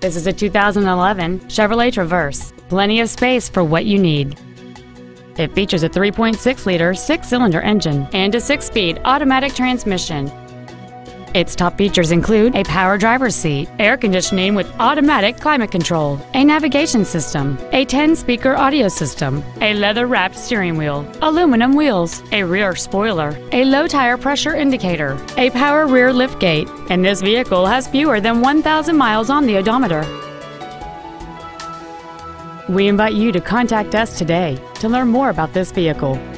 This is a 2011 Chevrolet Traverse. Plenty of space for what you need. It features a 3.6-liter 6-cylinder engine and a 6-speed automatic transmission. Its top features include a power driver's seat, air conditioning with automatic climate control, a navigation system, a 10-speaker audio system, a leather-wrapped steering wheel, aluminum wheels, a rear spoiler, a low tire pressure indicator, a power rear liftgate, and this vehicle has fewer than 1,000 miles on the odometer. We invite you to contact us today to learn more about this vehicle.